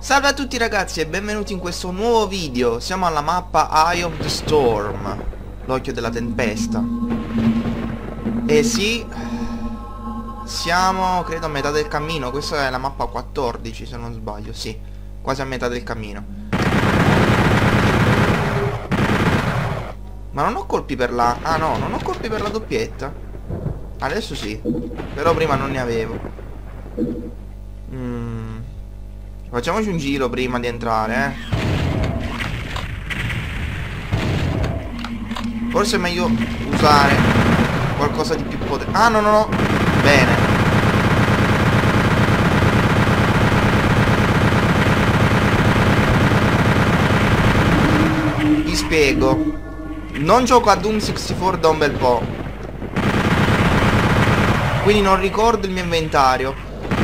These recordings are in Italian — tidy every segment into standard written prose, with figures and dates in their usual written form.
Salve a tutti ragazzi e benvenuti in questo nuovo video. Siamo alla mappa Eye of the Storm, l'occhio della tempesta. E sì, siamo credo a metà del cammino. Questa è la mappa 14 se non sbaglio. Sì, quasi a metà del cammino. Ma non ho colpi per la... Ah no, non ho colpi per la doppietta. Adesso sì, però prima non ne avevo. Facciamoci un giro prima di entrare, Forse è meglio usare qualcosa di più potente. Ah no no no. Bene. Vi spiego. Non gioco a Doom 64 da un bel po', quindi non ricordo il mio inventario.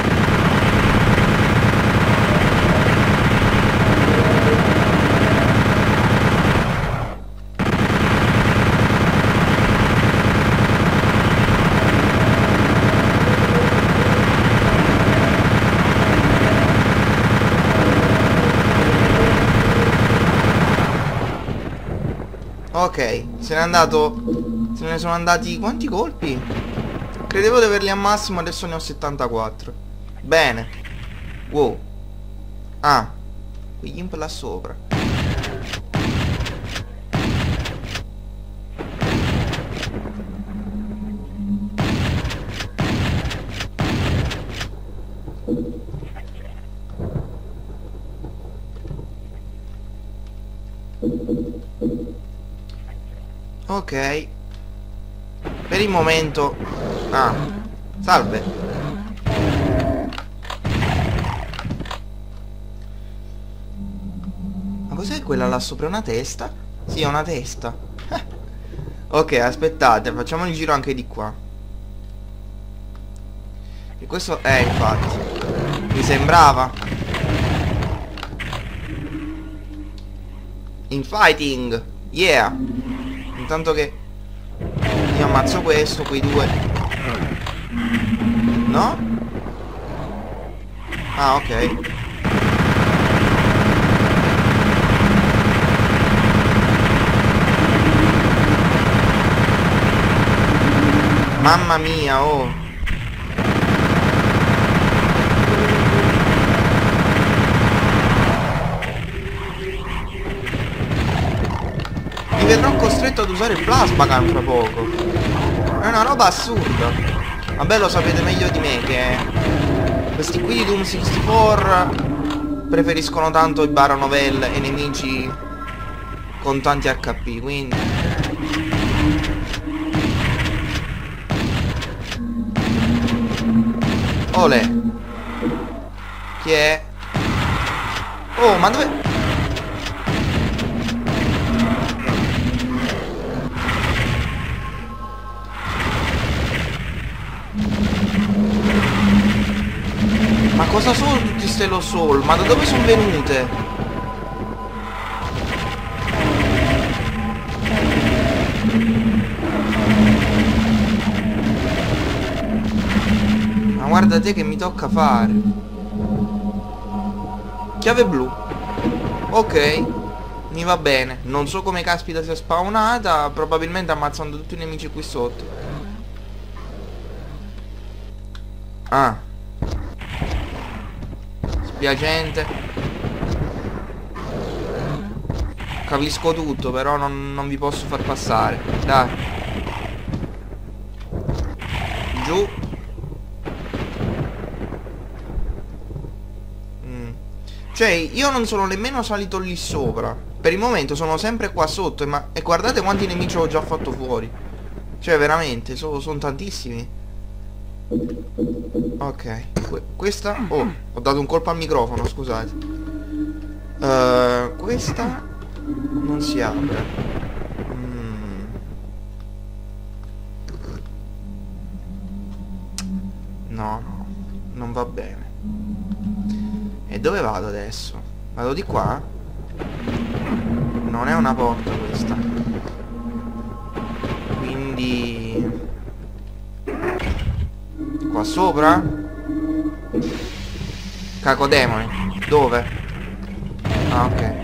Ok, se ne sono andati quanti colpi? Credevo di averli al massimo, adesso ne ho 74. Bene. Wow. Ah, quegli imp là sopra. Ok. Per il momento... Ah, salve. Ma cos'è quella là sopra? Una testa? Sì, è una testa. Ok, aspettate, facciamo il giro anche di qua. E questo è, infatti, mi sembrava. In fighting. Yeah. Intanto che io ammazzo questo, quei due. No? Ah, ok. Mamma mia, oh. Verrò costretto ad usare il plasma gun fra poco. È una roba assurda. Vabbè, lo sapete meglio di me che questi qui di Doom 64 preferiscono tanto i Baronovel e i nemici con tanti HP, quindi olè. Chi è? Oh, ma dove... Ma cosa sono tutti ste lo soul? Ma da dove sono venute? Ma guarda te che mi tocca fare. Chiave blu. Ok, mi va bene. Non so come caspita sia spawnata. Probabilmente ammazzando tutti i nemici qui sotto. Ah, spiacente. Capisco tutto, però non vi posso far passare. Dai. Giù. Cioè, io non sono nemmeno salito lì sopra. Per il momento sono sempre qua sotto. E guardate quanti nemici ho già fatto fuori. Cioè, veramente, sono tantissimi. Ok, questa... Oh, ho dato un colpo al microfono, scusate. Questa non si apre. No, non va bene. E dove vado adesso? Vado di qua? Non è una porta questa. Quindi... Qua sopra? Cacodemone. Dove? Ah, ok.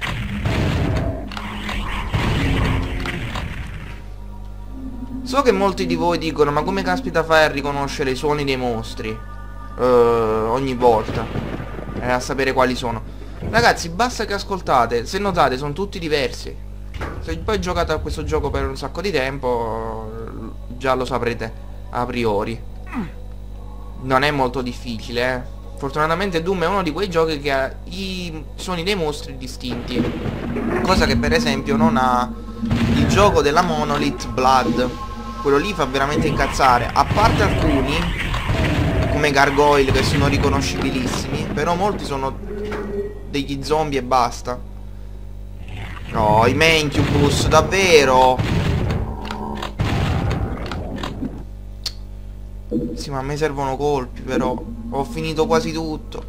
So che molti di voi dicono: ma come caspita fai a riconoscere i suoni dei mostri ogni volta e a sapere quali sono? Ragazzi, basta che ascoltate. Se notate, sono tutti diversi. Se poi giocate a questo gioco per un sacco di tempo, già lo saprete a priori. Non è molto difficile, eh. Fortunatamente Doom è uno di quei giochi che ha i suoni dei mostri distinti, cosa che per esempio non ha il gioco della Monolith Blood. Quello lì fa veramente incazzare. A parte alcuni, come Gargoyle, che sono riconoscibilissimi, però molti sono degli zombie e basta. No, i Mancubus, davvero? Sì, ma a me servono colpi, però. Ho finito quasi tutto.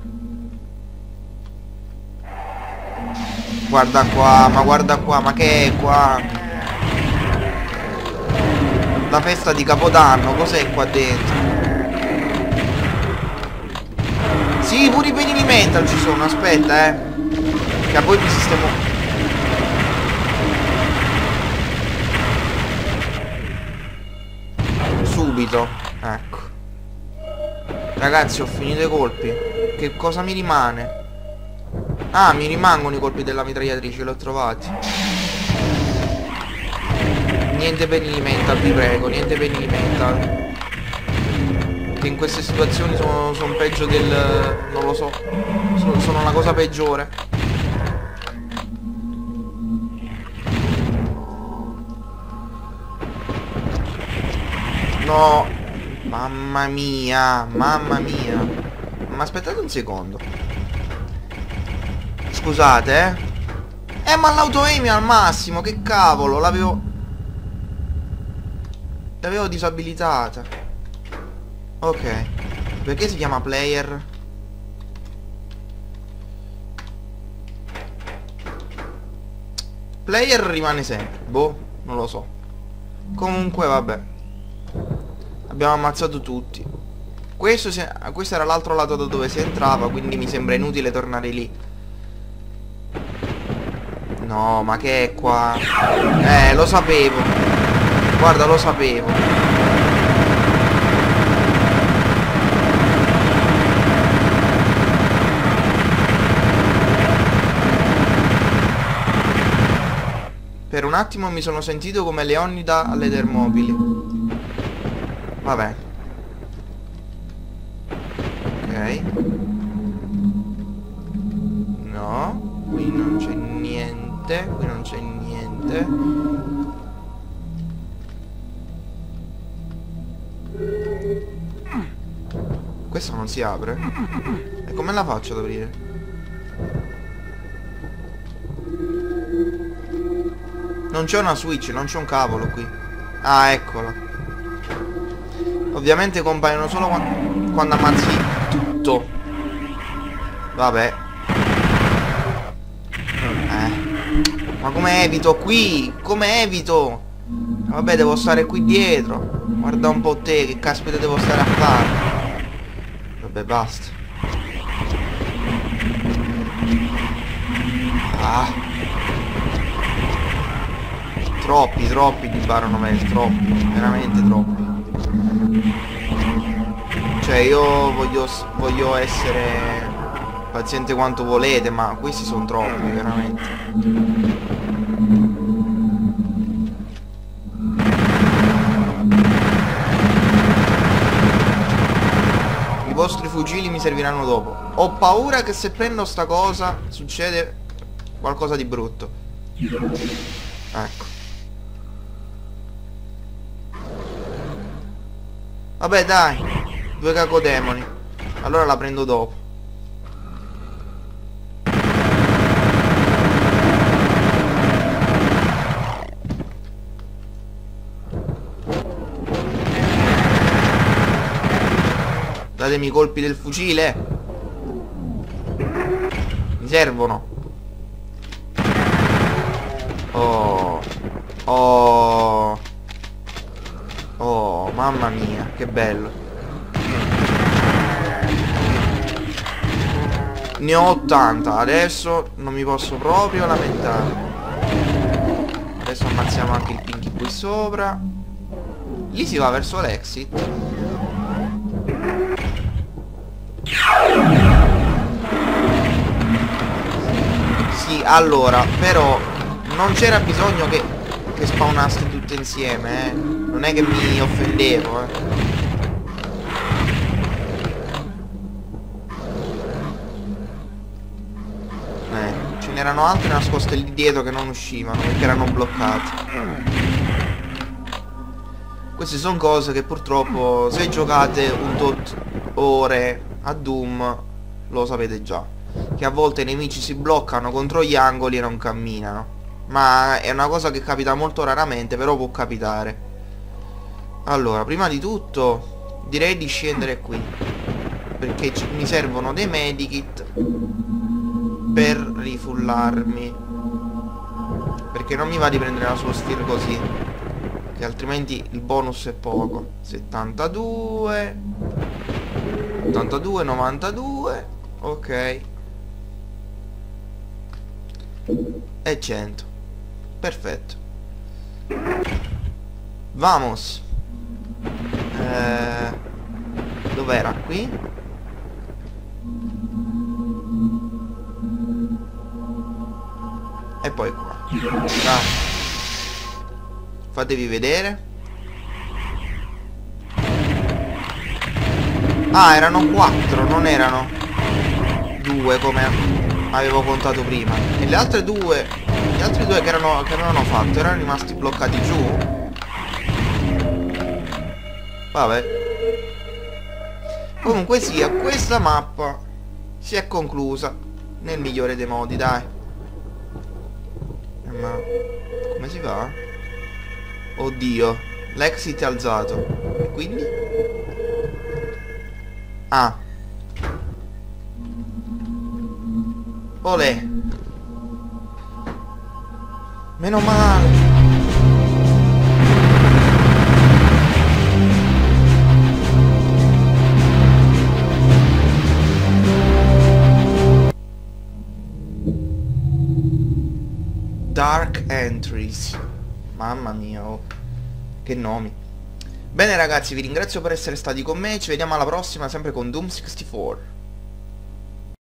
Guarda qua, ma che è qua? La festa di Capodanno, cos'è qua dentro? Sì, pure i penini mental ci sono, aspetta, che poi mi sistemo. Subito, ecco. Ragazzi, ho finito i colpi. Che cosa mi rimane? Ah, mi rimangono i colpi della mitragliatrice, li ho trovati. Niente penili mental, vi prego, niente penili mental. Che in queste situazioni sono peggio del... non lo so. Sono la cosa peggiore. No. Mamma mia, mamma mia. Ma aspettate un secondo. Scusate, ma l'auto-aim è al massimo, che cavolo, l'avevo disabilitata. Ok. Perché si chiama player? Player rimane sempre. Boh, non lo so. Comunque vabbè. Abbiamo ammazzato tutti. Questo era l'altro lato da dove si entrava, quindi mi sembra inutile tornare lì. No, ma che è qua? Lo sapevo. Guarda, lo sapevo. Per un attimo mi sono sentito come Leonida alle Termopili. Vabbè. Ok. No, qui non c'è niente. Qui non c'è niente. Questo non si apre. E come la faccio ad aprire? Non c'è una switch, non c'è un cavolo qui. Ah, eccola. Ovviamente compaiono solo quando ammazzi tutto. Vabbè. Ma come evito qui? Come evito? Vabbè, devo stare qui dietro. Guarda un po' te, che caspita devo stare a fare. Vabbè, basta. Ah. Troppi di Baronovel, troppi, veramente troppi. Cioè io voglio essere paziente quanto volete, ma questi sono troppi, veramente. I vostri fucili mi serviranno dopo. Ho paura che se prendo sta cosa succede qualcosa di brutto. Ecco. Vabbè, dai, 2 cacodemoni. Allora la prendo dopo. Datemi i colpi del fucile. Mi servono. Oh. Oh. Oh, mamma mia, che bello. Ne ho 80. Adesso non mi posso proprio lamentare. Adesso ammazziamo anche il Pinky qui sopra. Lì si va verso l'exit. Sì, allora, però non c'era bisogno che spawnaste tutte insieme, eh. Non è che mi offendevo, ce n'erano altre nascoste lì dietro che non uscivano perché erano bloccate. Queste sono cose che purtroppo se giocate un tot ore a Doom lo sapete già, che a volte i nemici si bloccano contro gli angoli e non camminano. Ma è una cosa che capita molto raramente, però può capitare. Allora, prima di tutto direi di scendere qui, perché mi servono dei medikit per rifullarmi, perché non mi va di prendere la sua sphere così, che altrimenti il bonus è poco. 72 82 92. Ok. E 100. Perfetto. Vamos. Dov'era? Qui? E poi qua. Dai. Fatevi vedere. Ah, erano 4, non erano 2 come avevo contato prima. E le altre due, gli altri due che avevano fatto erano rimasti bloccati giù. Vabbè. Comunque sia, questa mappa si è conclusa nel migliore dei modi, dai. Ma come si fa? Oddio, l'exit è alzato. E quindi? Ah. Olè. Meno male. Dark Entries. Mamma mia, oh. Che nomi. Bene ragazzi, vi ringrazio per essere stati con me. Ci vediamo alla prossima, sempre con Doom 64.